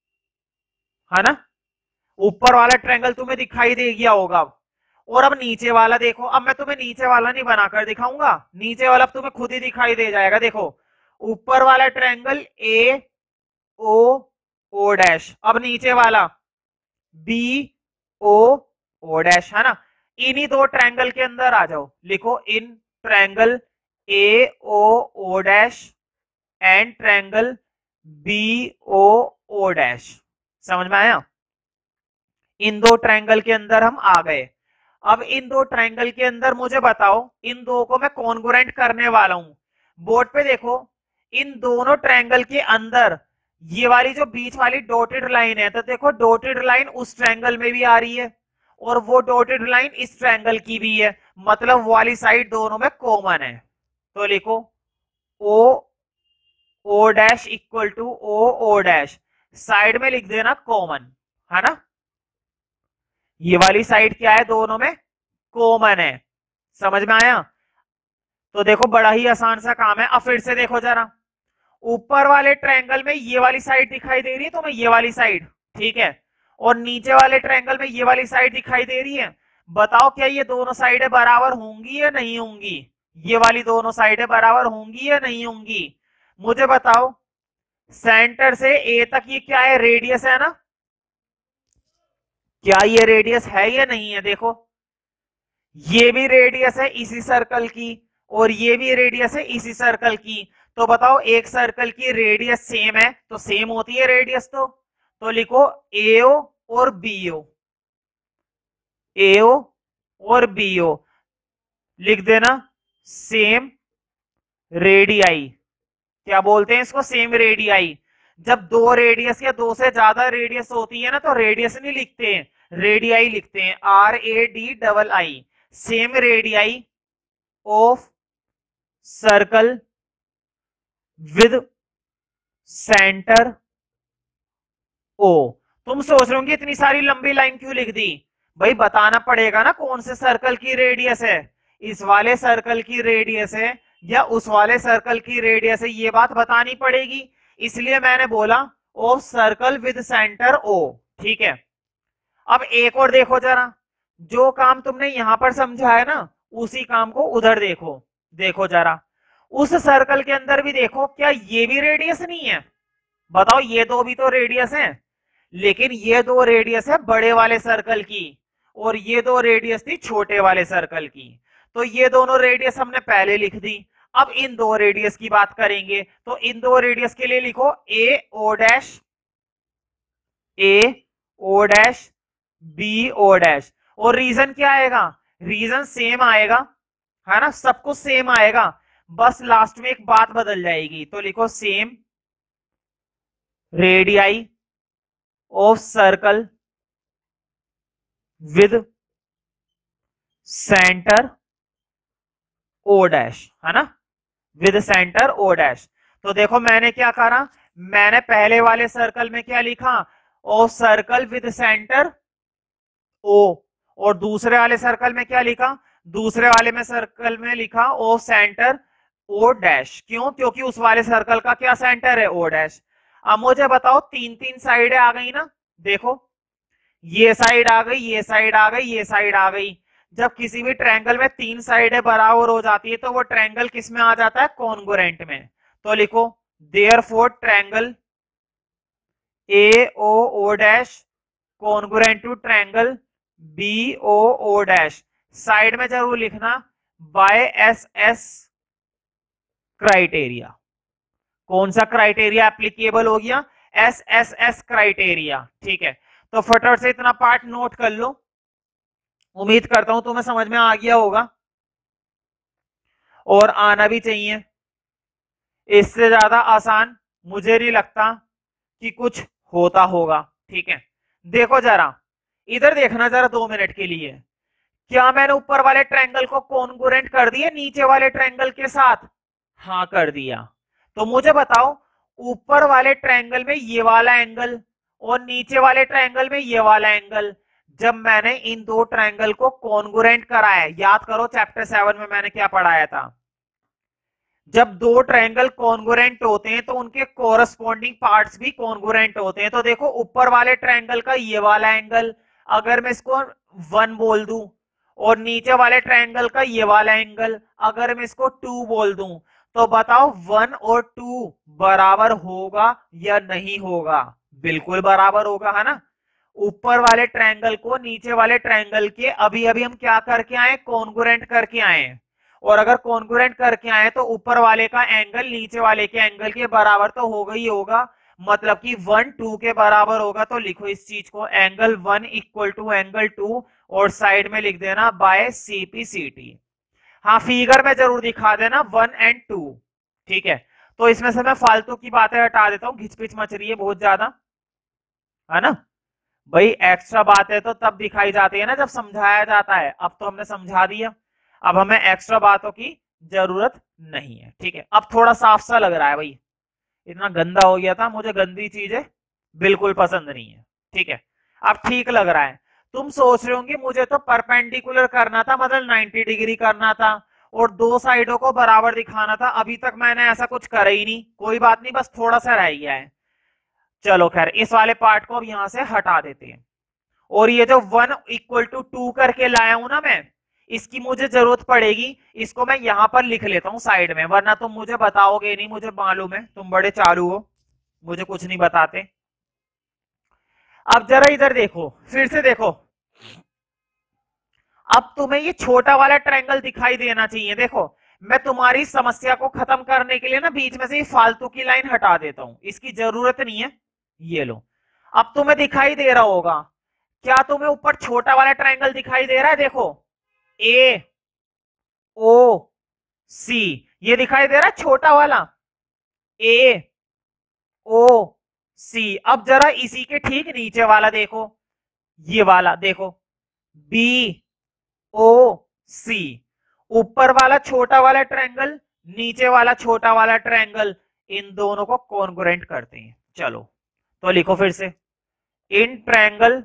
है ना, ऊपर वाला ट्रायंगल तुम्हें दिखाई दे गया होगा। और अब नीचे वाला देखो, अब मैं तुम्हें नीचे वाला नहीं बनाकर दिखाऊंगा, नीचे वाला अब तुम्हें खुद ही दिखाई दे जाएगा। देखो ऊपर वाला triangle A O O dash, अब नीचे वाला बी ओ ओ डैश, है ना। इन्हीं दो ट्रायंगल के अंदर आ जाओ, लिखो in triangle A O O dash and triangle B O O dash. समझ में आया? इन दो ट्रायंगल के अंदर हम आ गए। अब इन दो ट्रायंगल के अंदर मुझे बताओ, इन दो को मैं कॉन्ग्रुएंट करने वाला हूं। बोर्ड पे देखो, इन दोनों ट्रायंगल के अंदर ये वाली जो बीच वाली डॉटेड लाइन है, तो देखो डॉटेड लाइन उस ट्रायंगल में भी आ रही है और वो डॉटेड लाइन इस ट्रायंगल की भी है, मतलब वो वाली साइड दोनों में कॉमन है। तो लिखो O O dash equal to O O dash, side में लिख देना कॉमन, है ना। ये वाली साइड क्या है, दोनों में कॉमन है। समझ में आया। तो देखो बड़ा ही आसान सा काम है। अब फिर से देखो जरा, ऊपर वाले ट्रायंगल में ये वाली साइड दिखाई दे रही है तुम्हें, ये वाली साइड, ठीक है, और नीचे वाले ट्रायंगल में ये वाली साइड दिखाई दे रही है। बताओ क्या ये दोनों साइडें बराबर होंगी या नहीं होंगी? ये वाली दोनों साइडें बराबर होंगी या नहीं होंगी? मुझे बताओ। सेंटर से ए तक ये क्या है, रेडियस है ना। क्या ये रेडियस है या नहीं है? देखो ये भी रेडियस है इसी सर्कल की और ये भी रेडियस है इसी सर्कल की। तो बताओ एक सर्कल की रेडियस सेम है तो सेम होती है रेडियस। तो तो लिखो एओ और बीओ, एओ और बीओ लिख देना सेम रेडियाई। क्या बोलते हैं इसको? Same radii. जब दो रेडियस या दो से ज्यादा रेडियस होती है ना तो रेडियस नहीं लिखते हैं, रेडियाई लिखते हैं, R A D double I. Same radii of circle with centre O. तुम सोच रहे होंगे इतनी सारी लंबी लाइन क्यों लिख दी? भाई बताना पड़ेगा ना कौन से सर्कल की रेडियस है, इस वाले सर्कल की रेडियस है या उस वाले सर्कल की रेडियस है, ये बात बतानी पड़ेगी। इसलिए मैंने बोला O circle with centre O, ठीक है। अब एक और देखो जरा, जो काम तुमने यहां पर समझा है ना उसी काम को उधर देखो। देखो जरा उस सर्कल के अंदर भी देखो, क्या ये भी रेडियस नहीं है? बताओ ये दो भी तो रेडियस हैं, लेकिन ये दो रेडियस है बड़े वाले सर्कल की और ये दो रेडियस थी छोटे वाले सर्कल की। तो ये दोनों रेडियस हमने पहले लिख दी। अब इन दो रेडियस की बात करेंगे तो इन दो रेडियस के लिए लिखो A O dash, A O dash, B O dash. और रीजन क्या आएगा? रीजन सेम आएगा, है ना, सब कुछ सेम आएगा, बस लास्ट में एक बात बदल जाएगी। तो लिखो same radii of circle with centre O dash, है ना, विद सेंटर ओ डैश। तो देखो मैंने क्या करा, मैंने पहले वाले सर्कल में क्या लिखा, O circle with centre O, और दूसरे वाले सर्कल में क्या लिखा, दूसरे वाले में सर्कल में लिखा ओ सेंटर ओ डैश। क्यों? क्योंकि उस वाले सर्कल का क्या सेंटर है, ओ डैश। अब मुझे बताओ तीन तीन साइडें आ गई ना, देखो ये साइड आ गई, ये साइड आ गई, ये साइड आ गई। जब किसी भी ट्रायंगल में तीन साइडें बराबर हो जाती है तो वो ट्रायंगल किस में आ जाता है, कॉन्ग्रुएंट में। तो लिखो therefore triangle A O O dash congruent to triangle B O O dash. Side में जरूर लिखना बाय एस एस क्राइटेरिया। कौन सा क्राइटेरिया एप्लीकेबल हो गया, एस एस एस क्राइटेरिया, ठीक है। तो फटाफट से इतना पार्ट नोट कर लो, उम्मीद करता हूं तुम्हें समझ में आ गया होगा और आना भी चाहिए। इससे ज्यादा आसान मुझे नहीं लगता कि कुछ होता होगा, ठीक है। देखो जरा इधर देखना जरा दो मिनट के लिए, क्या मैंने ऊपर वाले ट्रायंगल को कॉन्ग्रुएंट कर दिया नीचे वाले ट्रायंगल के साथ? हाँ कर दिया। तो मुझे बताओ ऊपर वाले ट्रायंगल में ये वाला एंगल और नीचे वाले ट्रायंगल में ये वाला एंगल, जब मैंने इन दो ट्रायंगल को कॉन्ग्रुएंट कराया, याद करो चैप्टर सेवन में मैंने क्या पढ़ाया था, जब दो ट्रायंगल कॉन्ग्रुएंट होते हैं तो उनके कोरस्पॉन्डिंग पार्ट्स भी कॉन्ग्रुएंट होते हैं। तो देखो ऊपर वाले ट्रायंगल का ये वाला एंगल अगर मैं इसको वन बोल दूं और नीचे वाले ट्रायंगल का ये वाला एंगल अगर मैं इसको टू बोल दूं, तो बताओ वन और टू बराबर होगा या नहीं होगा? बिल्कुल बराबर होगा, है ना। ऊपर वाले ट्रायंगल को नीचे वाले ट्रायंगल के अभी अभी हम क्या करके आए, कॉन्ग्रुएंट करके आए, और अगर कॉन्ग्रुएंट करके आए तो ऊपर वाले का एंगल नीचे वाले के एंगल के बराबर तो होगा ही होगा, मतलब कि वन टू के बराबर होगा। तो लिखो इस चीज को angle one equal to angle two और साइड में लिख देना बाय सीपी सीटी। हाँ फिगर में जरूर दिखा देना वन एंड टू, ठीक है। तो इसमें से मैं फालतू की बातें हटा देता हूँ, घिचपिच मच रही है बहुत ज्यादा, है ना भाई। एक्स्ट्रा बातें तो तब दिखाई जाती है ना जब समझाया जाता है। अब तो हमने समझा दिया, अब हमें एक्स्ट्रा बातों की जरूरत नहीं है, ठीक है। अब थोड़ा साफ सा लग रहा है भाई, इतना गंदा हो गया था, मुझे गंदी चीजें बिल्कुल पसंद नहीं है, ठीक है। अब ठीक लग रहा है। तुम सोच रहे होंगे मुझे तो परपेंडिकुलर करना था, मतलब नाइंटी डिग्री करना था और दो साइडों को बराबर दिखाना था। अभी तक मैंने ऐसा कुछ करा ही नहीं, कोई बात नहीं, बस थोड़ा सा रह गया है। चलो खैर, इस वाले पार्ट को अब यहां से हटा देते हैं। और ये जो वन इक्वल टू टू करके लाया हूं ना मैं, इसकी मुझे जरूरत पड़ेगी, इसको मैं यहां पर लिख लेता हूं साइड में, वरना तुम मुझे बताओगे नहीं, मुझे मालूम है तुम बड़े चालू हो, मुझे कुछ नहीं बताते। अब जरा इधर देखो, फिर से देखो, अब तुम्हें ये छोटा वाला ट्रायंगल दिखाई देना चाहिए। देखो मैं तुम्हारी समस्या को खत्म करने के लिए ना बीच में से ये फालतू की लाइन हटा देता हूं, इसकी जरूरत नहीं है। ये लो, अब तुम्हें दिखाई दे रहा होगा, क्या तुम्हें ऊपर छोटा वाला ट्रायंगल दिखाई दे रहा है? देखो ए ओ सी, ये दिखाई दे रहा है छोटा वाला ए ओ सी। अब जरा इसी के ठीक नीचे वाला देखो, ये वाला देखो बी ओ सी, ऊपर वाला छोटा वाला ट्रायंगल, नीचे वाला छोटा वाला ट्रायंगल, इन दोनों को कॉन्ग्रुएंट करते हैं। चलो तो लिखो फिर से, in triangle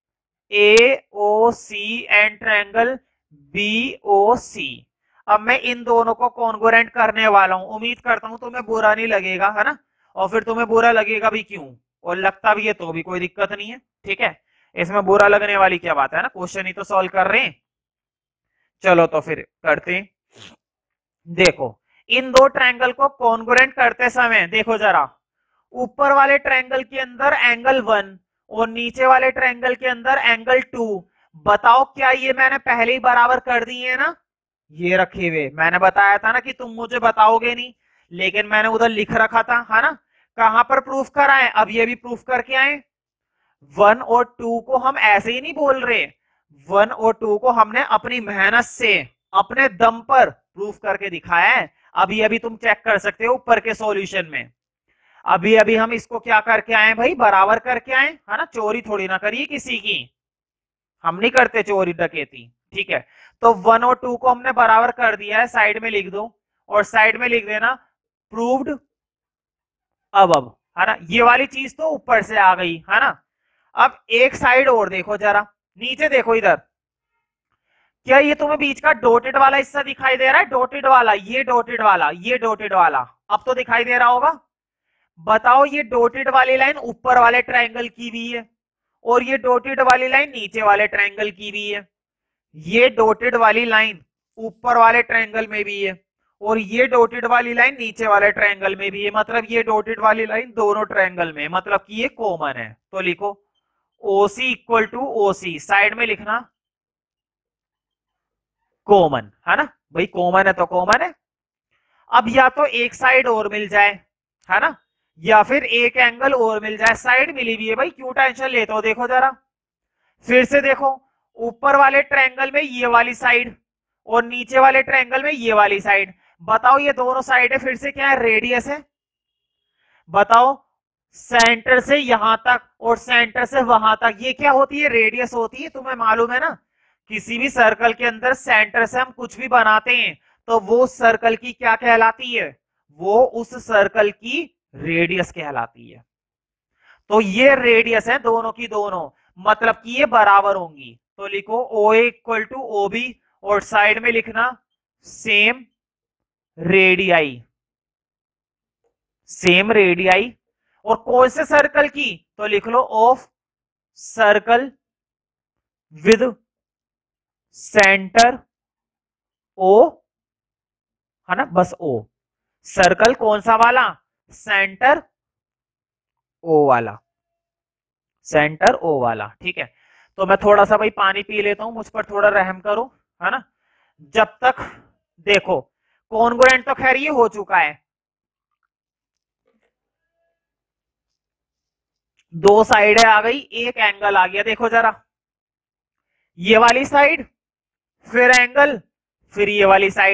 A O C and triangle B O C. अब मैं इन दोनों को कॉन्ग्रुएंट करने वाला हूं, उम्मीद करता हूं तुम्हें बुरा नहीं लगेगा, है ना। और फिर तुम्हें बुरा लगेगा भी क्यों, और लगता भी है तो भी कोई दिक्कत नहीं है, ठीक है। इसमें बुरा लगने वाली क्या बात है ना, क्वेश्चन ही तो सॉल्व कर रहे हैं। चलो तो फिर करते हैं। देखो इन दो ट्रायंगल को कॉन्ग्रुएंट करते समय देखो जरा, ऊपर वाले ट्रायंगल के अंदर एंगल वन और नीचे वाले ट्रायंगल के अंदर एंगल टू। बताओ क्या ये मैंने पहले ही बराबर कर दिए है ना, ये रखे हुए। मैंने बताया था ना कि तुम मुझे बताओगे नहीं, लेकिन मैंने उधर लिख रखा था, है ना। कहां पर प्रूफ कराएं, अब ये भी प्रूफ करके आए। वन और टू को हम ऐसे ही नहीं बोल रहे, वन और टू को हमने अपनी मेहनत से अपने दम पर प्रूफ करके दिखाया है। अभी अभी तुम चेक कर सकते हो ऊपर के सॉल्यूशन में, अभी अभी हम इसको क्या करके आए भाई, बराबर करके आए, है ना। चोरी थोड़ी ना करिए किसी की, हम नहीं करते चोरी डकैती, ठीक है। तो वन और टू को हमने बराबर कर दिया है, साइड में लिख दो और साइड में लिख देना प्रूव्ड। अब अब है ना, ये वाली चीज तो ऊपर से आ गई, है ना। अब एक साइड और देखो जरा, नीचे देखो इधर, क्या ये तुम्हें बीच का डॉटेड वाला हिस्सा दिखाई दे रहा है? डॉटेड वाला, ये डॉटेड वाला, ये डॉटेड वाला, अब तो दिखाई दे रहा होगा। बताओ ये डॉटेड वाली लाइन ऊपर वाले ट्रायंगल की भी है और ये डॉटेड वाली लाइन नीचे वाले ट्रायंगल की भी है। ये डॉटेड वाली लाइन ऊपर वाले ट्रायंगल में भी है और ये डॉटेड वाली लाइन नीचे वाले ट्रायंगल में भी है, मतलब ये डॉटेड वाली लाइन दोनों ट्रायंगल में, मतलब कि ये कॉमन है। तो लिखो OC equal to OC, side में लिखना कॉमन, है ना भाई, कॉमन है तो कॉमन है। अब या तो एक साइड और मिल जाए, है ना, या फिर एक एंगल और मिल जाए। साइड मिली भी है भाई, क्यों टेंशन लेते हो। देखो जरा फिर से देखो, ऊपर वाले ट्रायंगल में ये वाली साइड और नीचे वाले ट्रायंगल में ये वाली साइड। बताओ ये दोनों साइड फिर से क्या है, रेडियस है। बताओ सेंटर से यहां तक और सेंटर से वहां तक ये क्या होती है, रेडियस होती है। तुम्हें मालूम है ना, किसी भी सर्कल के अंदर सेंटर से हम कुछ भी बनाते हैं तो वो सर्कल की क्या कहलाती है, वो उस सर्कल की रेडियस कहलाती है। तो ये रेडियस है दोनों की दोनों, मतलब कि ये बराबर होंगी। तो लिखो O A equal to O B और साइड में लिखना सेम रेडियाई, सेम रेडियाई। और कौन से सर्कल की, तो लिख लो of circle with centre O, है ना, बस ओ। सर्कल कौन सा वाला, सेंटर ओ वाला, सेंटर ओ वाला, ठीक है। तो मैं थोड़ा सा भाई पानी पी लेता हूं, मुझ पर थोड़ा रहम करो, है ना। जब तक देखो कॉन्ग्रुएंट तो खैर ये हो चुका है, दो साइड आ गई, एक एंगल आ गया। देखो जरा ये वाली साइड, फिर एंगल, फिर ये वाली साइड।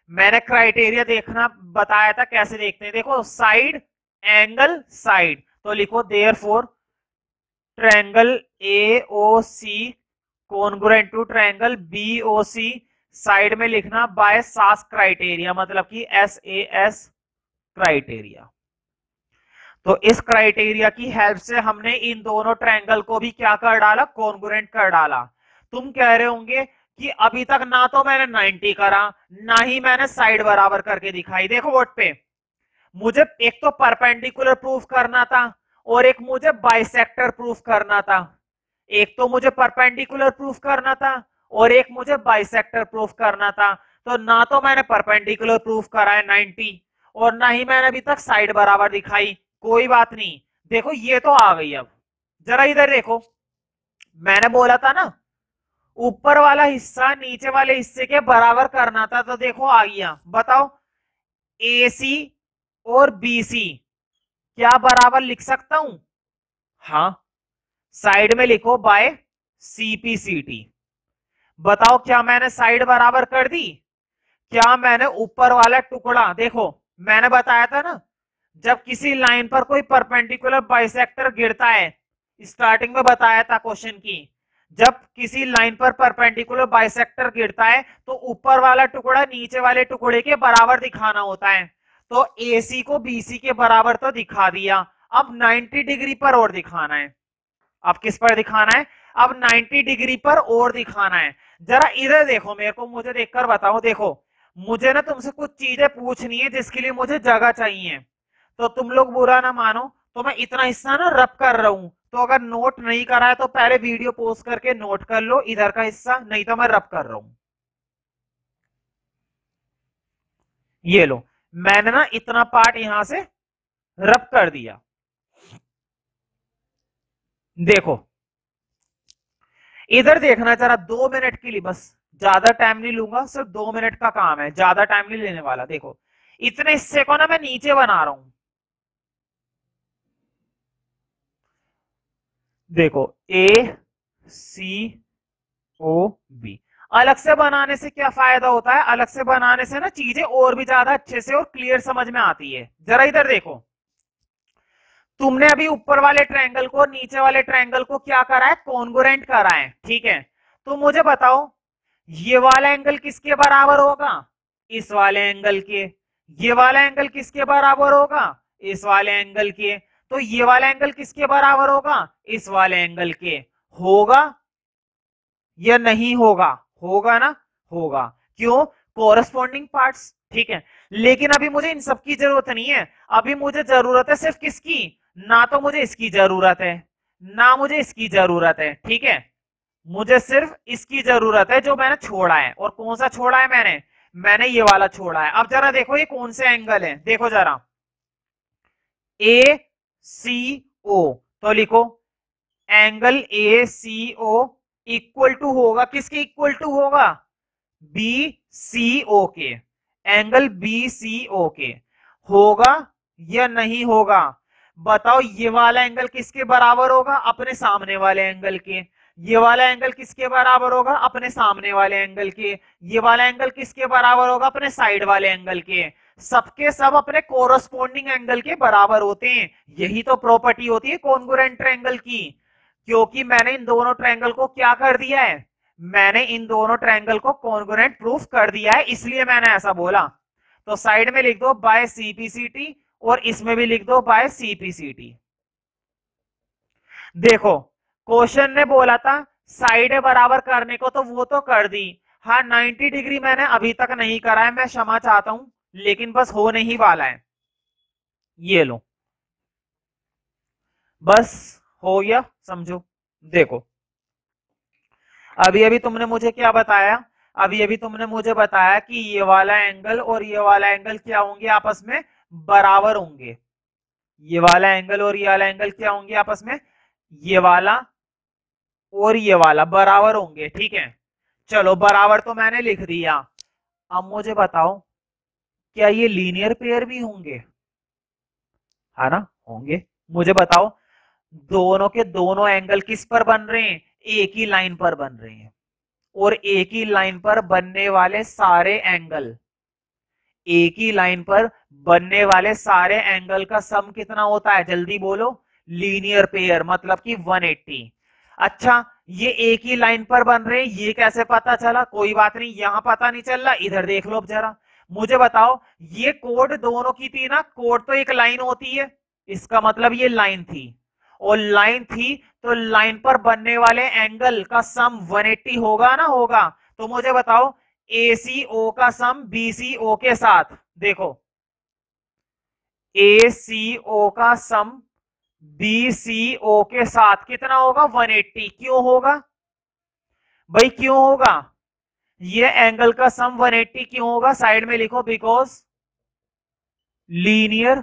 मैंने क्राइटेरिया देखना बताया था कैसे देखते हैं। देखो साइड एंगल साइड, तो लिखो therefore triangle A O C congruent to triangle B O C, side में लिखना बाय सास क्राइटेरिया, मतलब कि एस ए एस क्राइटेरिया। तो इस क्राइटेरिया की हेल्प से हमने इन दोनों ट्रायंगल को भी क्या कर डाला, कॉन्ग्रुएंट कर डाला। तुम कह रहे होंगे कि अभी तक ना तो मैंने नाइंटी करा, ना ही मैंने साइड बराबर करके दिखाई। देखो बोर्ड पे मुझे एक तो परपेंडिकुलर प्रूफ करना था और एक मुझे बाइसेक्टर प्रूफ करना था। एक तो मुझे परपेंडिकुलर प्रूफ करना था और एक मुझे बाइसेक्टर प्रूफ करना था। तो ना तो मैंने परपेंडिकुलर प्रूफ करा है नाइंटी और ना ही मैंने अभी तक साइड बराबर दिखाई। कोई बात नहीं, देखो ये तो आ गई। अब जरा इधर देखो, मैंने बोला था ना ऊपर वाला हिस्सा नीचे वाले हिस्से के बराबर करना था, तो देखो आ गया। बताओ ए सी और बी सी क्या बराबर लिख सकता हूं? हाँ, साइड में लिखो बाय सीपीसीटी। बताओ क्या मैंने साइड बराबर कर दी? क्या मैंने ऊपर वाला टुकड़ा, देखो मैंने बताया था ना जब किसी लाइन पर कोई परपेंडिकुलर बाइसेक्टर गिरता है, स्टार्टिंग में बताया था क्वेश्चन की, जब किसी लाइन पर परपेंडिकुलर बाइसेक्टर गिरता है तो ऊपर वाला टुकड़ा नीचे वाले टुकड़े के बराबर दिखाना होता है। तो एसी को बीसी के बराबर तो दिखा दिया, अब नाइंटी डिग्री पर और दिखाना है। अब किस पर दिखाना है? अब नाइंटी डिग्री पर और दिखाना है। जरा इधर देखो मेरे को, मुझे देखकर बताओ। देखो मुझे ना तुमसे कुछ चीजें पूछनी है जिसके लिए मुझे जगह चाहिए, तो तुम लोग बुरा ना मानो तो मैं इतना हिस्सा ना रब कर रहा हूं। तो अगर नोट नहीं करा है तो पहले वीडियो पॉज करके नोट कर लो इधर का हिस्सा, नहीं तो मैं रब कर रहा हूं। ये लो, मैंने ना इतना पार्ट यहां से रब कर दिया। देखो इधर देखना जरा, दो मिनट के लिए बस, ज्यादा टाइम नहीं लूंगा, सिर्फ दो मिनट का काम है, ज्यादा टाइम नहीं लेने वाला। देखो इतने हिस्से को ना मैं नीचे बना रहा हूं। देखो ए सी ओ बी अलग से बनाने से क्या फायदा होता है? अलग से बनाने से ना चीजें और भी ज्यादा अच्छे से और क्लियर समझ में आती है। जरा इधर देखो, तुमने अभी ऊपर वाले ट्रायंगल को नीचे वाले ट्रायंगल को क्या करा है? कॉन्ग्रुएंट करा है, ठीक है। तो मुझे बताओ ये वाला एंगल किसके बराबर होगा? इस वाले एंगल के। ये वाला एंगल किसके बराबर होगा? इस वाले एंगल के। तो ये वाला एंगल किसके बराबर होगा? इस वाले एंगल के। होगा या नहीं होगा? होगा ना, होगा। क्यों? कोरस्पॉन्डिंग पार्ट्स, ठीक है। लेकिन अभी मुझे इन सब की जरूरत नहीं है, अभी मुझे जरूरत है सिर्फ किसकी? ना तो मुझे इसकी जरूरत है ना मुझे इसकी जरूरत है, ठीक है। मुझे सिर्फ इसकी जरूरत है जो मैंने छोड़ा है। और कौन सा छोड़ा है मैंने? मैंने ये वाला छोड़ा है। अब जरा देखो ये कौन से एंगल है, देखो जरा ए सी ओ, तो लिखो angle A C O equal to होगा किसके? इक्वल टू होगा बी सी ओ के। एंगल बी सी ओ के होगा या नहीं होगा? बताओ ये वाला एंगल किसके बराबर होगा? अपने सामने वाले एंगल के। ये वाला एंगल किसके बराबर होगा? अपने सामने वाले एंगल के। ये वाला एंगल किसके बराबर होगा? अपने साइड वाले एंगल के। सबके सब अपने कोरस्पॉन्डिंग एंगल के बराबर होते हैं। यही तो प्रॉपर्टी होती है कॉन्ग्रुएंट ट्रायंगल की। क्योंकि मैंने इन दोनों ट्रायंगल को क्या कर दिया है? मैंने इन दोनों ट्रायंगल को कॉन्ग्रुएंट प्रूफ कर दिया है, इसलिए मैंने ऐसा बोला। तो साइड में लिख दो बाय सीपीसीटी और इसमें भी लिख दो बाय सीपीसीटी। देखो क्वेश्चन ने बोला था साइड बराबर करने को, तो वो तो कर दी। हाँ नाइंटी डिग्री मैंने अभी तक नहीं करा है, मैं क्षमा चाहता हूं, लेकिन बस होने ही वाला है। ये लो बस हो गया, समझो। देखो अभी अभी तुमने मुझे क्या बताया? अभी अभी तुमने मुझे बताया कि ये वाला एंगल और ये वाला एंगल क्या होंगे? आपस में बराबर होंगे। ये वाला एंगल और ये वाला एंगल क्या होंगे आपस में? ये वाला और ये वाला बराबर होंगे, ठीक है। चलो बराबर तो मैंने लिख दिया। अब मुझे बताओ क्या ये लीनियर पेयर भी होंगे? है ना, होंगे। मुझे बताओ दोनों के दोनों एंगल किस पर बन रहे हैं? एक ही लाइन पर बन रहे हैं। और एक ही लाइन पर बनने वाले सारे एंगल एक ही लाइन पर बनने वाले सारे एंगल का सम कितना होता है, जल्दी बोलो, लीनियर पेयर, मतलब कि एक सौ अस्सी। अच्छा, ये एक ही लाइन पर बन रहे हैं, ये कैसे पता चला? कोई बात नहीं, यहां पता नहीं चल रहा, इधर देख लो अब जरा, मुझे बताओ, ये कोड दोनों की थी ना, कोड तो एक लाइन होती है, इसका मतलब ये लाइन थी, और लाइन थी तो लाइन पर बनने वाले एंगल का सम एक सौ अस्सी होगा ना, होगा। तो मुझे बताओ ए सी ओ का सम बी सी ओ के साथ, देखो ए सी ओ का सम बी सी ओ के साथ कितना होगा, एक सौ अस्सी। क्यों होगा भाई, क्यों होगा? ये एंगल का सम एक सौ अस्सी क्यों होगा? साइड में लिखो, बिकॉज लीनियर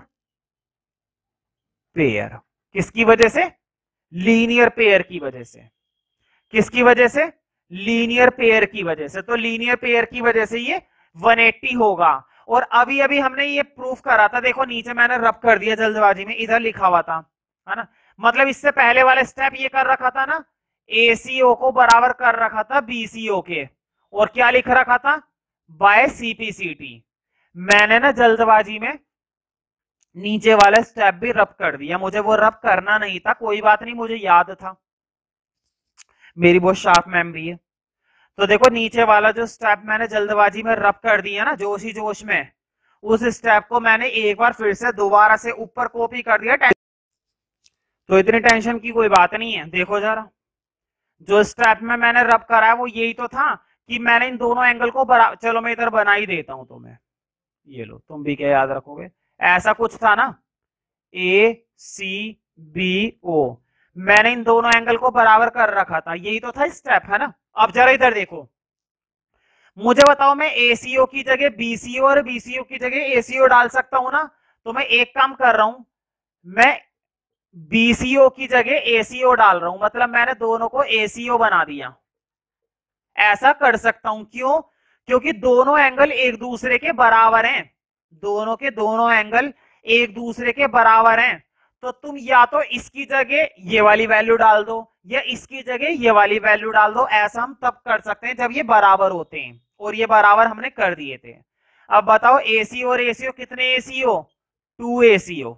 पेयर। किसकी वजह से? लीनियर पेयर की वजह से। किसकी वजह से? लीनियर पेयर की वजह से। तो लीनियर पेयर की वजह से ये एक सौ अस्सी होगा। और अभी अभी हमने ये प्रूफ करा था, देखो नीचे मैंने रब कर दिया जल्दबाजी में, इधर लिखा हुआ था, है ना, मतलब इससे पहले वाला स्टेप ये कर रखा था ना, एसीओ को बराबर कर रखा था बीसीओ के, और क्या लिख रखा था, बाय सीपीसीटी। मैंने ना जल्दबाजी में नीचे वाला स्टेप भी रब कर दिया, मुझे वो रब करना नहीं था, कोई बात नहीं, मुझे याद था, मेरी बहुत शार्प मेमोरी है। तो देखो नीचे वाला जो स्टेप मैंने जल्दबाजी में रब कर दिया ना, जोश ही जोश में, उस स्टेप को मैंने एक बार फिर से दोबारा से ऊपर कॉपी कर दिया। तो इतनी टेंशन की कोई बात नहीं है। देखो जरा, जो स्टेप में मैंने रब करा है वो यही तो था कि मैंने इन दोनों एंगल को बरा... चलो मैं इधर बना ही देता हूं तुम्हें, ये लो, तुम भी क्या याद रखोगे, ऐसा कुछ था ना, ए सी बी ओ, मैंने इन दोनों एंगल को बराबर कर रखा था, यही तो था स्टेप, है ना। अब जरा इधर देखो, मुझे बताओ, मैं एसीओ की जगह बीसीओ और बीसीओ की जगह एसीओ डाल सकता हूं ना? तो मैं एक काम कर रहा हूं, मैं बीसीओ की जगह एसीओ डाल रहा हूं, मतलब मैंने दोनों को एसीओ बना दिया। ऐसा कर सकता हूं, क्यों? क्योंकि दोनों एंगल एक दूसरे के बराबर हैं, दोनों के दोनों एंगल एक दूसरे के बराबर हैं। तो तुम या तो इसकी जगह ये वाली वैल्यू डाल दो, या इसकी जगह ये वाली वैल्यू डाल दो। ऐसा हम तब कर सकते हैं जब ये बराबर होते हैं, और ये बराबर हमने कर दिए थे। अब बताओ एसीओ और एसीओ कितने एसीओ? To ACO.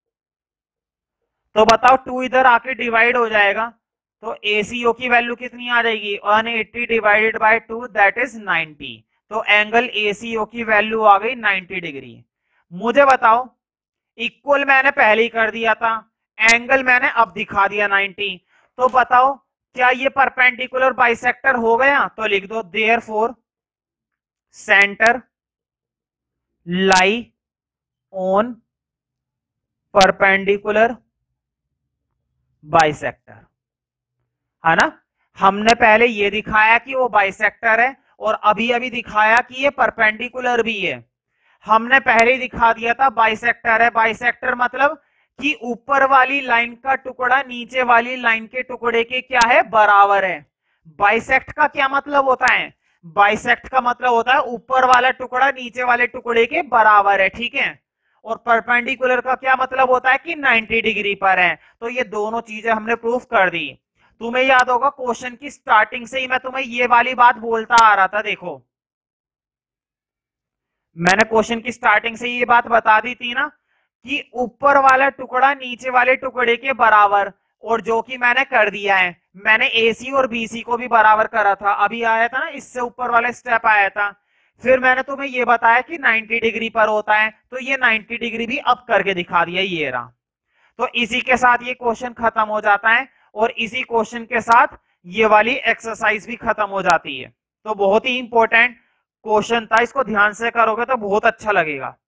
तो बताओ टू इधर आके डिवाइड हो जाएगा, तो एसीओ की वैल्यू कितनी आ जाएगी, एक सौ अस्सी divided by two, that is नब्बे। तो एंगल एसीओ की वैल्यू आ गई नब्बे डिग्री। मुझे बताओ, इक्वल मैंने पहले ही कर दिया था, एंगल मैंने अब दिखा दिया नब्बे, तो बताओ क्या ये परपेंडिकुलर बाइसेक्टर हो गया? तो लिख दो, therefore centre lie on perpendicular bisector, है ना। हमने पहले ये दिखाया कि वो बाइसेक्टर है, और अभी अभी दिखाया कि ये परपेंडिकुलर भी है। हमने पहले ही दिखा दिया था बाइसेक्टर है, बाइसेक्टर मतलब कि ऊपर वाली लाइन का टुकड़ा नीचे वाली लाइन के टुकड़े के क्या है, बराबर है। बाइसेक्ट का क्या मतलब होता है? बाइसेक्ट का मतलब होता है ऊपर वाला टुकड़ा नीचे वाले टुकड़े के बराबर है, ठीक है। और परपेंडिकुलर का क्या मतलब होता है कि नब्बे डिग्री पर है। तो ये दोनों चीजें हमने प्रूफ कर दी। तुम्हें याद होगा क्वेश्चन की स्टार्टिंग से ही मैं तुम्हें ये वाली बात बोलता आ रहा था, देखो मैंने क्वेश्चन की स्टार्टिंग से ये बात बता दी थी ना कि ऊपर वाला टुकड़ा नीचे वाले टुकड़े के बराबर, और जो कि मैंने कर दिया है। मैंने एसी और बीसी को भी बराबर करा था, अभी आया था ना, इससे ऊपर वाला स्टेप आया था। फिर मैंने तुम्हें ये बताया कि नब्बे डिग्री पर होता है, तो ये नब्बे डिग्री भी अब करके दिखा दिया, ये रहा। तो इसी के साथ ये क्वेश्चन खत्म हो जाता है, और इसी क्वेश्चन के साथ ये वाली एक्सरसाइज भी खत्म हो जाती है। तो बहुत ही इंपॉर्टेंट क्वेश्चन था, इसको ध्यान से करोगे तो बहुत अच्छा लगेगा।